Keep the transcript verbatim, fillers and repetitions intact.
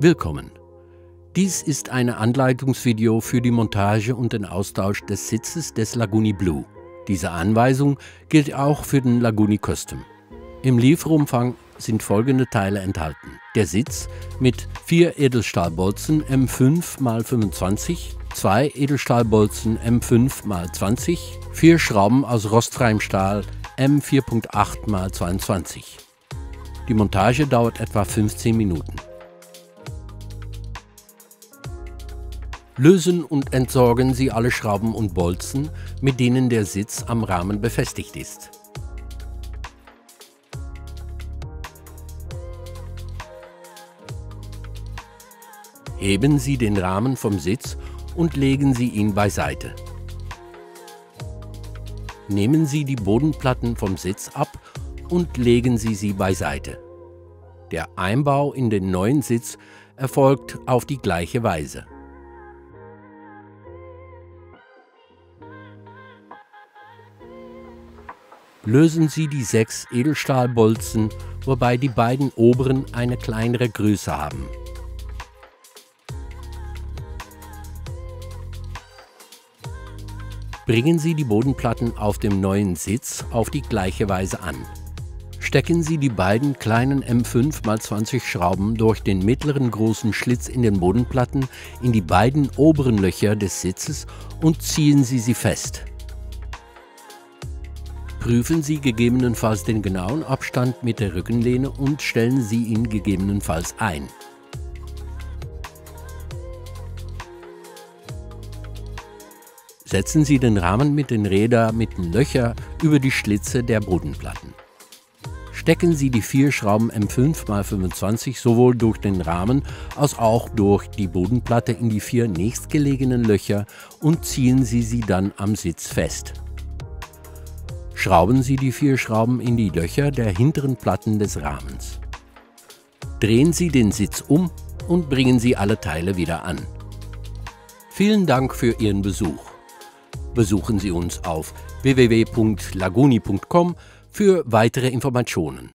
Willkommen! Dies ist ein Anleitungsvideo für die Montage und den Austausch des Sitzes des Laguni Blue. Diese Anweisung gilt auch für den Laguni Custom. Im Lieferumfang sind folgende Teile enthalten: der Sitz mit vier Edelstahlbolzen M fünf mal fünfundzwanzig, zwei Edelstahlbolzen M fünf mal zwanzig, vier Schrauben aus rostfreiem Stahl M vier Punkt acht mal zweiundzwanzig. Die Montage dauert etwa fünfzehn Minuten. Lösen und entsorgen Sie alle Schrauben und Bolzen, mit denen der Sitz am Rahmen befestigt ist. Heben Sie den Rahmen vom Sitz und legen Sie ihn beiseite. Nehmen Sie die Bodenplatten vom Sitz ab und legen Sie sie beiseite. Der Einbau in den neuen Sitz erfolgt auf die gleiche Weise. Lösen Sie die sechs Edelstahlbolzen, wobei die beiden oberen eine kleinere Größe haben. Bringen Sie die Bodenplatten auf dem neuen Sitz auf die gleiche Weise an. Stecken Sie die beiden kleinen M fünf mal zwanzig Schrauben durch den mittleren großen Schlitz in den Bodenplatten in die beiden oberen Löcher des Sitzes und ziehen Sie sie fest. Prüfen Sie gegebenenfalls den genauen Abstand mit der Rückenlehne und stellen Sie ihn gegebenenfalls ein. Setzen Sie den Rahmen mit den Rädern mit den Löchern über die Schlitze der Bodenplatten. Stecken Sie die vier Schrauben M fünf mal fünfundzwanzig sowohl durch den Rahmen als auch durch die Bodenplatte in die vier nächstgelegenen Löcher und ziehen Sie sie dann am Sitz fest. Schrauben Sie die vier Schrauben in die Löcher der hinteren Platten des Rahmens. Drehen Sie den Sitz um und bringen Sie alle Teile wieder an. Vielen Dank für Ihren Besuch. Besuchen Sie uns auf w w w punkt laguni punkt com für weitere Informationen.